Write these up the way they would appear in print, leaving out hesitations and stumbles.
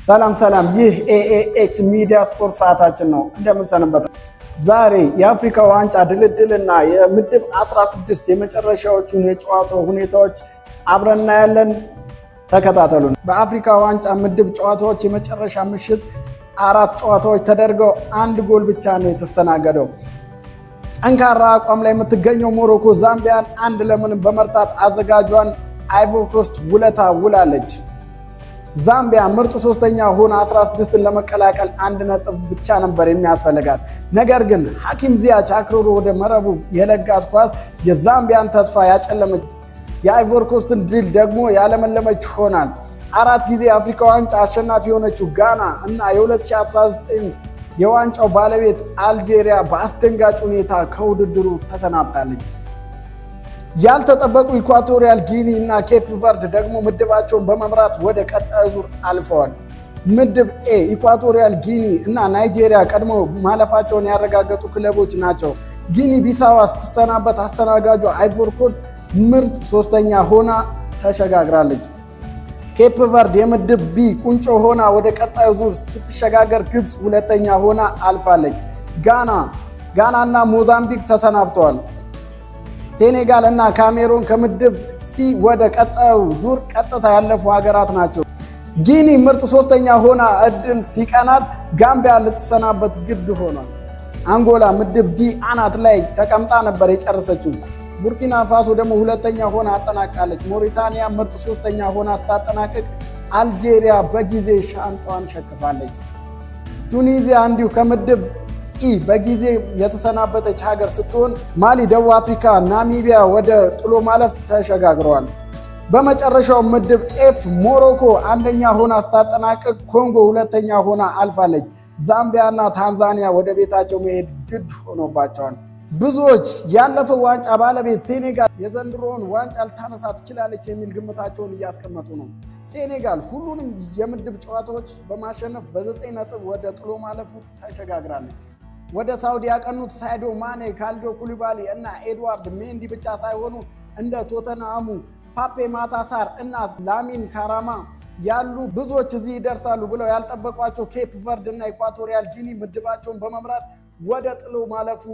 ሰላም ይህ ኤኤኤች ሚዲያ ስፖርት ሰዓታችን ነው እንደምንሰነበት ዛሬ የአፍሪካ ዋንጫ ድልድልና የምድብ 16 የመጨረሻዎቹን የጨዋታው ሁኔታዎች አብረና ያለን ተከታተሉን በአፍሪካ ዋንጫ ምድብ ጨዋታዎች የመጨረሻ ምሽት አራት ጨዋታዎች ተደርገው አንድ ጎል ብቻ ነው የተስተናገደው አንካራ አቋም ላይ የምትገኘው ሞሮኮ ዛምቢያን አንድ ለምን በመርታት አዘጋጇን አይቮሪ ኮስት ውለታ ውላለች ዛምቢያ ምርጥ ሶስተኛ ሆና 16 ለመቀላቀል አንድ ነጥብ ብቻ ነበር የሚያስፈልጋት ነገር ግን ሐኪም ዚያች አክሮሮ ወደ መረቡ የለጋት ኳስ የዛምቢያን ተስፋ ያጨለመች የአይቮሪ ኮስትን ድል ደግሞ ያለመለመች ሆናል አራት ጊዜ አፍሪካ ዋንጫ አሸናፊ ሆነችው ጋና እና የ2019 የዋንጫው ባለቤት አልጄሪያ በአስደንጋጭ ሁኔታ ከውድድሩ ተሰናብታለች ያልተጠበቁ ኢኳቶሪያል ጊኒ እና ኬፕ ቨርድ ደግሞ ምድባቸውን በመምራት ወደ ቀጣዩ ዙር አልፈዋል ምድብ ኤ ኢኳቶሪያል ጊኒ እና ናይጄሪያ ቀድሞ ማለፋቸውን ያረጋገጡ ክለቦች ናቸው ጊኒ ቢሳዋ ስትሰናበት አስተናጋጇ አይቮሪ ኮስት ምርጥ ሶስተኛ ሆና ተሸጋግራለች ኬፕ ቨርድ የምድብ ቢ ቁንጮ ሆና ወደ ቀጣዩ ዙር ስትሸጋገር ግብጽ ሁለተኛ ሆና አልፋለች ጋናና ሞዛምቢክ ተሰናብተዋል ሴኔጋል እና ካሜሩን ከምድብ ሲ ወደ ቀጣዩ ዙር ቀጥታ ያለፉ ሀገራት ናቸው ጊኒ ምርጥ ሶስተኛ ሆና እድል ሲቀናት ጋምቢያ ልትሰናበት ግድ ሆኗል አንጎላ ምድብ ዲ አናት ላይ ተቀምጣ ነበር የጨረሰችው ቡርኪና ፋሶ ደግሞ ሁለተኛ ሆና አጠናቃለች ሞሪታኒያ ምርጥ ሶስተኛ ሆና አስተናቀቅ አልጄሪያ በጊዜ ሻንጣዋን ሸክፋለች ቱኒዚያ እንዲሁ ከምድብ ኢ በጊዜ የተሰናበተች ሀገር ስትሆን ማሊ ደቡብ አፍሪካ ናሚቢያ ወደ ጥሎ ማለፍ ተሸጋግረዋል በመጨረሻው ምድብ ኤፍ ሞሮኮ አንደኛ ሆና አስተናቀቅ ኮንጎ ሁለተኛ ሆና አልፋለች ዛምቢያና ታንዛኒያ ወደ ቤታቸው መሄድ ግድ ሆኖባቸዋል ብዙዎች ያለፈው ዋንጫ ባለቤት ሴኔጋል የዘንድሮውን ዋንጫ ልታነሳ ትችላለች የሚል ግምታቸውን እያስቀመጡ ነው ሴኔጋል ሁሉንም የምድብ ጨዋታዎች በማሸነፍ በ9 ነጥብ ወደ ጥሎ ማለፉ ተሸጋግራለች ወደ ሳውዲ ያቀኑት ሳይዶ ማኔ ካልዶ ኩሊባሊ እና ኤድዋርድ ሜንዲ ብቻ ሳይሆኑ እንደ ቶተናሙ ፓፔ ማታሳር እና ላሚን ካራማ ያሉ ብዙዎች እዚህ ይደርሳሉ ብለው ያልጠበቋቸው ኬፕ ቨርድ እና ኢኳቶሪያል ጊኒ ምድባቸውን በመምራት ወደ ጥሎ ማለፉ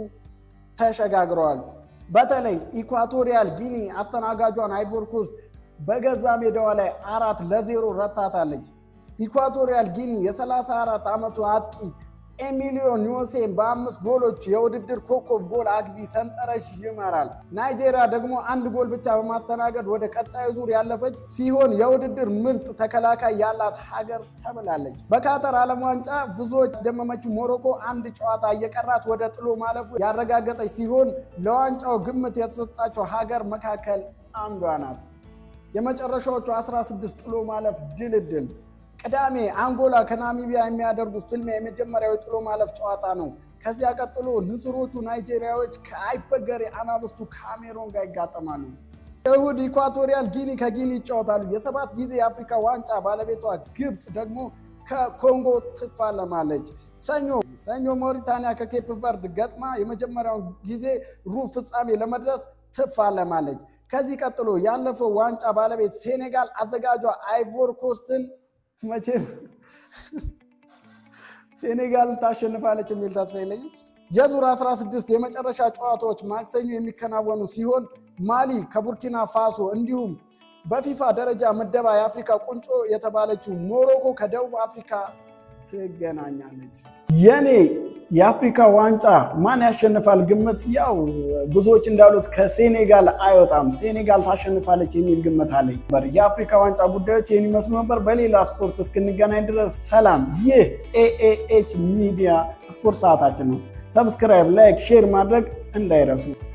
ተሸጋግረዋል በተለይ ኢኳቶሪያል ጊኒ አስተናጋጇን አይቮሪ ኮስት በገዛ ሜዳዋ ላይ 4-0 ረታታለች ኢኳቶሪያል ጊኒ የ34 ዓመቱ አጥቂ ኤሚሊዮ ኒዮሴን በ5 ጎሎች የውድድር ኮከብ ጎል አግቢ ሰንጠረዥ ይመራል ናይጄሪያ ደግሞ አንድ ጎል ብቻ በማስተናገድ ወደ ቀጣዩ ዙር ያለፈች ሲሆን የውድድር ምርጥ ተከላካይ ያላት ሀገር ተብላለች በካታር ዓለም ዋንጫ ብዙዎች ደመመችው ሞሮኮ አንድ ጨዋታ እየቀራት ወደ ጥሎ ማለፉ ያረጋገጠች ሲሆን ለዋንጫው ግምት የተሰጣቸው ሀገር መካከል አንዷ ናት የመጨረሻዎቹ 16 ጥሎ ማለፍ ድልድል ቅዳሜ አንጎላ ከናሚቢያ የሚያደርጉት ፍልሚያ የመጀመሪያው ጥሎ ማለፍ ጨዋታ ነው ከዚያ ቀጥሎ ንስሮቹ ናይጄሪያዎች ከአይበገሬ አናብስቱ ካሜሩን ጋር ይጋጠማሉ እሁድ ኢኳቶሪያል ጊኒ ከጊኒ ይጫወታሉ የ7 ጊዜ የአፍሪካ ዋንጫ ባለቤቷ ግብጽ ደግሞ ከኮንጎ ትፋለማለች ሰኞ ሞሪታኒያ ከኬፕ ቨርድ ገጥማ የመጀመሪያውን ጊዜ ሩብ ፍጻሜ ለመድረስ ትፋለማለች ከዚህ ቀጥሎ ያለፈው ዋንጫ ባለቤት ሴኔጋል አዘጋጇ አይቮሪ ኮስትን መቼም ሴኔጋል ታሸንፋለች የሚል ተስፋ የለኝም የዙር 16 የመጨረሻ ጨዋታዎች ማክሰኞ የሚከናወኑ ሲሆን ማሊ ከቡርኪና ፋሶ እንዲሁም በፊፋ ደረጃ ምደባ የአፍሪካ ቁንጮ የተባለችው ሞሮኮ ከደቡብ አፍሪካ ትገናኛለች የኔ የአፍሪካ ዋንጫ ማን ያሸንፋል ግምት ያው ብዙዎች እንዳሉት ከሴኔጋል አይወጣም ሴኔጋል ታሸንፋለች የሚል ግምት አለኝ የአፍሪካ ዋንጫ ጉዳዮች የኔ መስሎ ነበር በሌላ ስፖርት እስክንገናኝ ድረስ ሰላም ይህ ኤኤኤች ሚዲያ ስፖርት ሰዓታችን ነው ሰብስክራይብ ላይክ ሼር ማድረግ እንዳይረሱ